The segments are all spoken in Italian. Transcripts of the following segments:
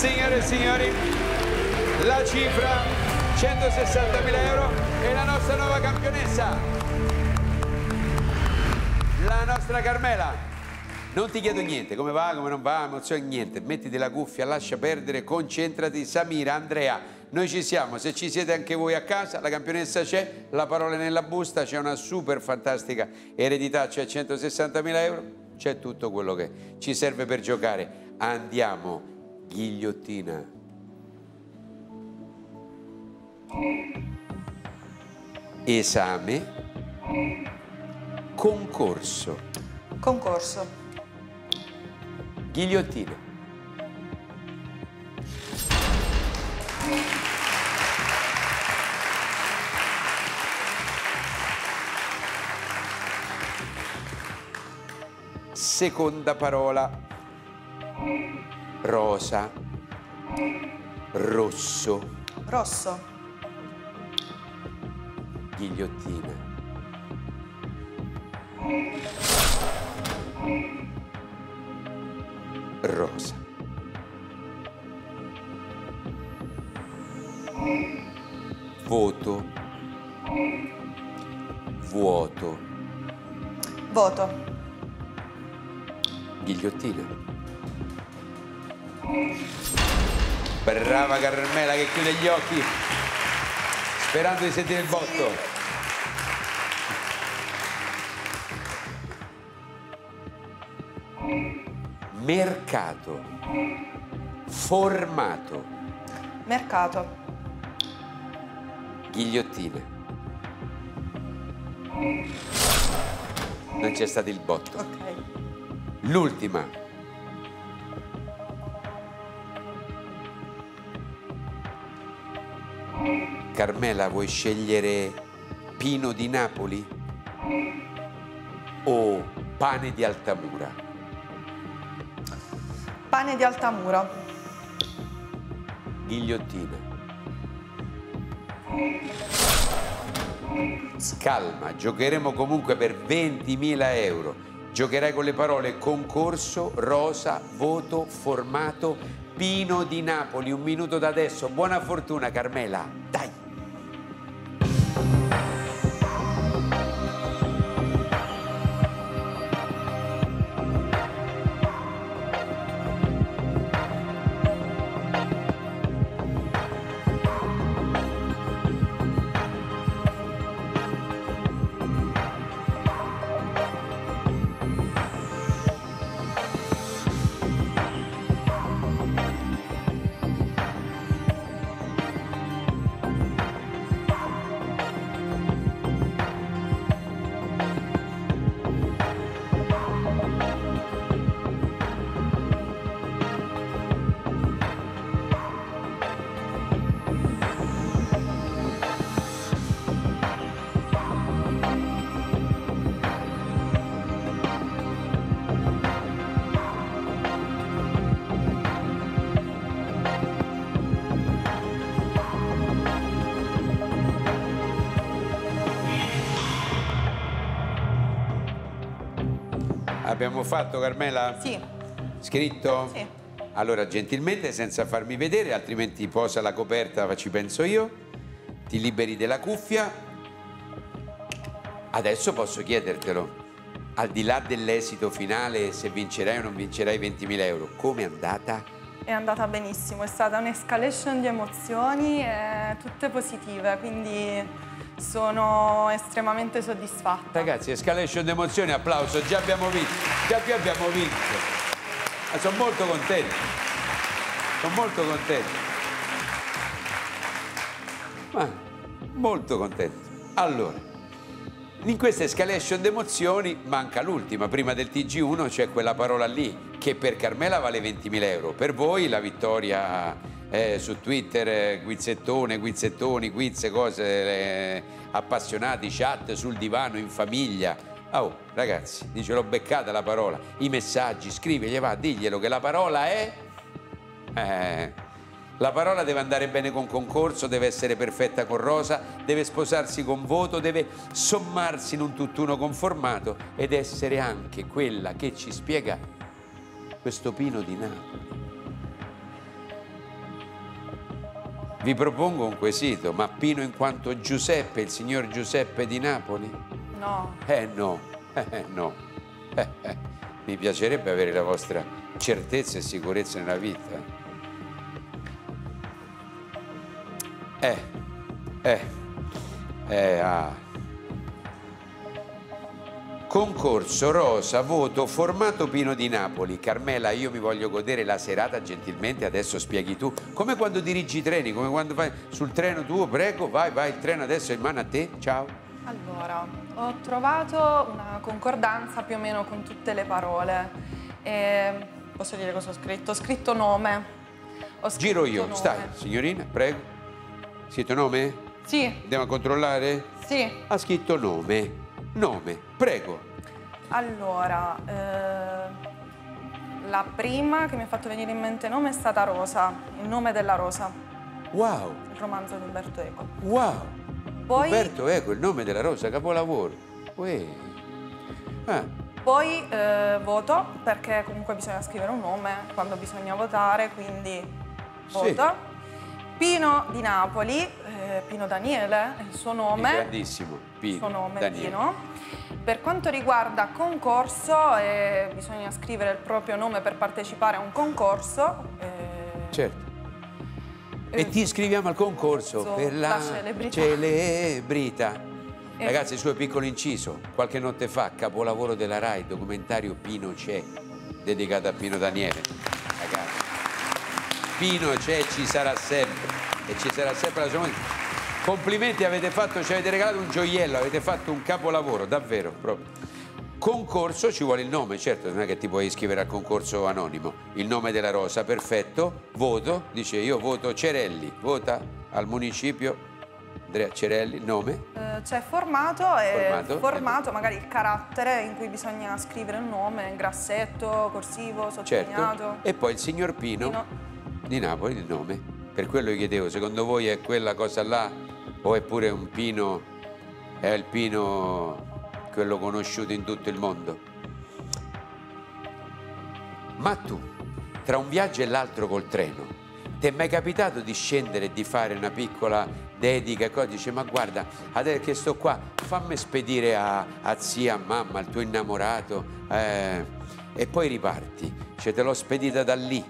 Signore e signori, la cifra 160.000 euro e la nostra nuova campionessa, la nostra Carmela. Non ti chiedo niente, come va, come non va, emozione, niente. Mettiti la cuffia, lascia perdere, concentrati. Samira, Andrea, noi ci siamo. Se ci siete anche voi a casa, la campionessa c'è, la parola è nella busta, c'è una super fantastica eredità, c'è 160.000 euro, c'è tutto quello che ci serve per giocare. Andiamo, ghigliottina. Esame. Concorso. Concorso. Ghigliottina. Seconda parola. Rosa. Rosso. Rosso. Ghigliottina. Rosa. Voto. Vuoto. Voto. Ghigliottina. Brava Carmela che chiude gli occhi sperando di sentire il botto. Mercato. Formato. Mercato. Ghigliottina. Non c'è stato il botto. Ok. L'ultima. Carmela, vuoi scegliere Pino di Napoli o pane di Altamura? Pane di Altamura. Ghigliottina. Calma, giocheremo comunque per 20.000 euro. Giocherai con le parole concorso, rosa, voto, formato, Pino di Napoli. 1 minuto da adesso. Buona fortuna, Carmela. Dai! Abbiamo fatto, Carmela? Sì. Scritto? Sì. Allora, gentilmente, senza farmi vedere, altrimenti posa la coperta, ci penso io. Ti liberi della cuffia. Adesso posso chiedertelo. Al di là dell'esito finale, se vincerai o non vincerai 20.000 euro, come è andata? È andata benissimo, è stata un'escalation di emozioni tutte positive, quindi sono estremamente soddisfatta. Ragazzi, escalation di emozioni, applauso, già abbiamo vinto, già più abbiamo vinto. Ma sono molto contento, sono molto contento. Ma molto contento. Allora, in questa escalation di emozioni manca l'ultima, prima del TG1 c'è quella parola lì, che per Carmela vale 20.000 euro, per voi la vittoria su Twitter, quizzettone, quizzettoni, quiz, cose, appassionati, chat sul divano, in famiglia. Oh, ragazzi, dice l'ho beccata la parola, i messaggi, scrivigli, va, diglielo che la parola è... La parola deve andare bene con concorso, deve essere perfetta con rosa, deve sposarsi con voto, deve sommarsi in un tutt'uno con formato ed essere anche quella che ci spiega questo Pino di Napoli. Vi propongo un quesito, ma Pino in quanto Giuseppe, il signor Giuseppe di Napoli? No. No, no. Mi piacerebbe avere la vostra certezza e sicurezza nella vita. Concorso, rosa, voto, formato Pino di Napoli. Carmela, io mi voglio godere la serata gentilmente, adesso spieghi tu. Come quando dirigi i treni, come quando vai sul treno tuo, prego, vai, il treno adesso è in mano a te, ciao. Allora, ho trovato una concordanza più o meno con tutte le parole. Posso dire cosa ho scritto? Ho scritto nome. Giro io, nome. stai, signorina, prego. Scritto nome? Sì. Andiamo a controllare? Sì. Ha scritto nome. Nome, prego. Allora, la prima che mi ha fatto venire in mente nome è stata Rosa, Il nome della rosa, Wow, il romanzo di Umberto Eco. wow. Poi, Umberto Eco, Il nome della rosa, capolavoro. poi voto, perché comunque bisogna scrivere un nome quando bisogna votare, quindi voto. Pino di Napoli, Pino Daniele, è il suo nome. È grandissimo, Pino. Il suo nome Daniele. Pino. Per quanto riguarda concorso, bisogna scrivere il proprio nome per partecipare a un concorso. Certo. E ti iscriviamo al concorso per la celebrità. Ragazzi, il suo piccolo inciso, qualche notte fa, capolavoro della Rai, documentario Pino c'è, dedicato a Pino Daniele. Ragazzi, Pino c'è e ci sarà sempre. E ci sarà sempre la sua musica. Complimenti, avete fatto, ci avete regalato un gioiello, avete fatto un capolavoro, davvero, proprio. Concorso, ci vuole il nome, certo, non è che ti puoi iscrivere al concorso anonimo. Il nome della rosa, perfetto. Voto, dice io voto Cerelli, vota al municipio. Andrea Cerelli, nome? C'è formato, magari il carattere in cui bisogna scrivere il nome, in grassetto, corsivo, sottolineato. Certo. E poi il signor Pino di Napoli, il nome. Per quello io chiedevo, secondo voi è quella cosa là o è pure un Pino, è il Pino quello conosciuto in tutto il mondo? Ma tu, tra un viaggio e l'altro col treno, ti è mai capitato di scendere e di fare una piccola dedica e cosa? Dice, ma guarda, adesso che sto qua, fammi spedire a zia, a mamma, al tuo innamorato, e poi riparti. Cioè, te l'ho spedita da lì.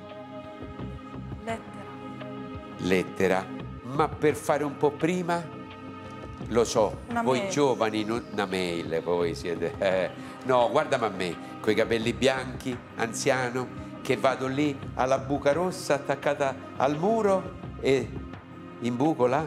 Lettera, ma per fare un po' prima, lo so, una voi mail. Giovani, una mail, voi siete... no, guardami a me, coi capelli bianchi, anziano, che vado lì alla buca rossa attaccata al muro e in buco là,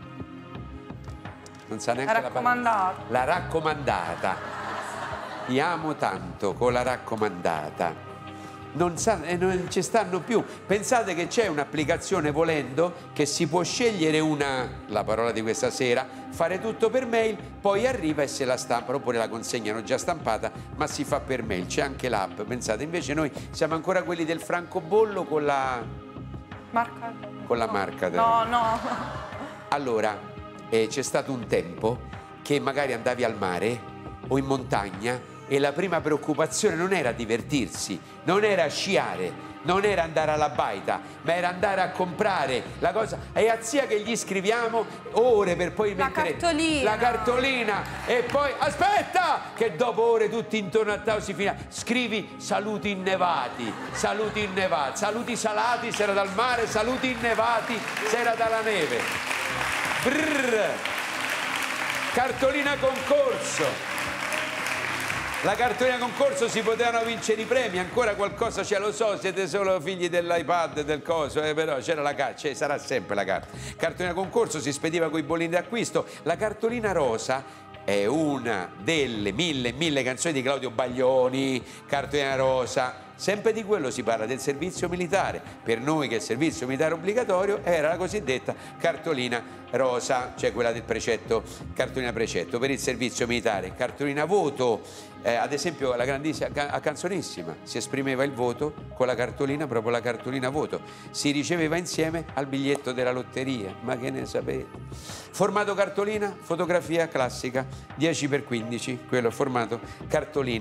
non sa neanche la parola. La raccomandata. Ti amo tanto con la raccomandata. Non ci stanno più. Pensate che c'è un'applicazione, volendo, che si può scegliere la parola di questa sera, fare tutto per mail, poi arriva e se la stampano oppure la consegnano già stampata, ma si fa per mail. C'è anche l'app, pensate. Invece noi siamo ancora quelli del francobollo con la marca. Con la marca. No. Allora, c'è stato un tempo che magari andavi al mare o in montagna e la prima preoccupazione non era divertirsi, non era sciare, non era andare alla baita, ma era andare a comprare la cosa. E a zia che gli scriviamo ore per poi mettere la cartolina e poi aspetta che dopo ore tutti intorno a tavola si finisce. Scrivi saluti innevati, saluti salati se era dal mare, saluti innevati se era dalla neve. Brrr. Cartolina concorso. La cartolina concorso si potevano vincere i premi, ancora qualcosa c'è, lo so, siete solo figli dell'iPad, del coso, però c'era la carta, sarà sempre la carta. Cartolina concorso si spediva con i bollini d'acquisto. La cartolina rosa è una delle mille canzoni di Claudio Baglioni, cartolina rosa. Sempre di quello si parla, del servizio militare. Per noi che il servizio militare obbligatorio era la cosiddetta cartolina rosa, cioè quella del precetto, cartolina precetto. Per il servizio militare, cartolina voto, ad esempio la grandissima, canzonissima, si esprimeva il voto con la cartolina, proprio la cartolina voto. Si riceveva insieme al biglietto della lotteria, ma che ne sapete? Formato cartolina, fotografia classica, 10x15, quello formato cartolina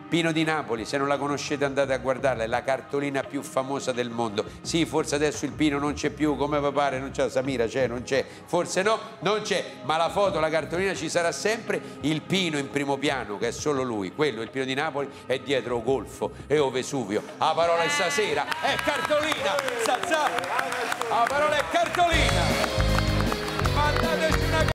Pino di Napoli, se non la conoscete andate a guardarla, è la cartolina più famosa del mondo. Sì, forse adesso il Pino non c'è più, come va pare, non c'è, Samira c'è, non c'è, forse no, non c'è, ma la foto, la cartolina ci sarà sempre, il Pino in primo piano, che è solo lui, quello, il Pino di Napoli, è dietro Golfo e o Vesuvio. La parola è stasera, è cartolina, la parola è cartolina. Mandateci una